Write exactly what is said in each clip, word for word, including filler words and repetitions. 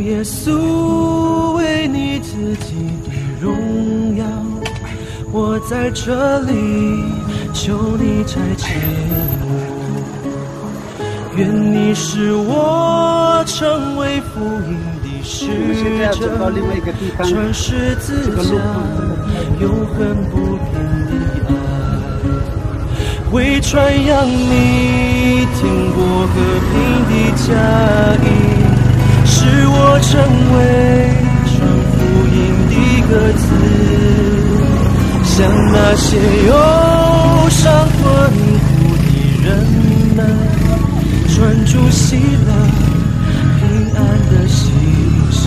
耶稣，为你自己的荣耀，我在这里，求你差遣我，愿你使我成为福音的使者，传十字架永恒不变的爱，为传扬你天国和平的佳音，使我成为传福音的鸽子，向那些忧伤困苦的人们传出喜乐平安的信息。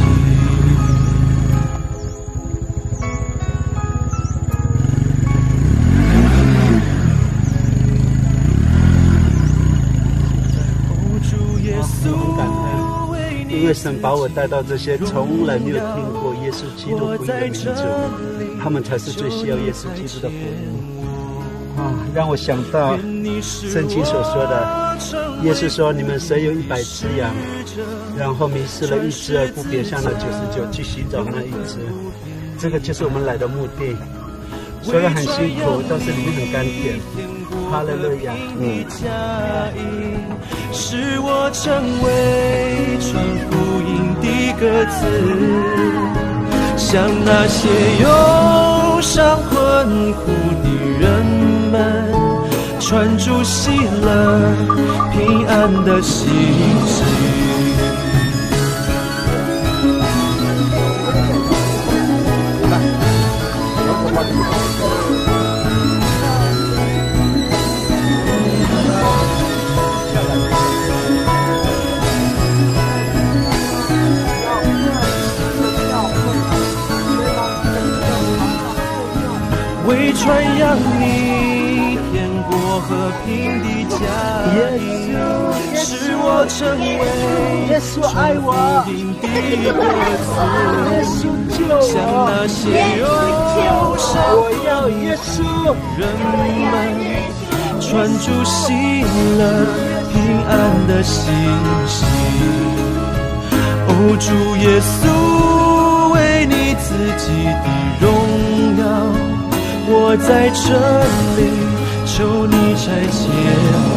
哦，主耶稣， 因为神把我带到这些从来没有听过耶稣基督福音的民族，他们才是最需要耶稣基督的福音啊！让我想到圣经所说的，耶稣说：“你们谁有一百只羊，然后迷失了一只而不别向那九十九去寻找那一只？”这个就是我们来的目的。虽然很辛苦，但是里面很甘甜。哈利路亚！嗯。 使我成为传福音的鸽子，向那些忧伤困苦的人们传出喜乐平安的信息。为传扬你天国和平的佳音，使我成为耶稣爱我， 耶稣救我，向那些忧伤人们传出喜乐平安的信息。哦，主耶稣，为你自己的荣耀，我在这里，求你差遣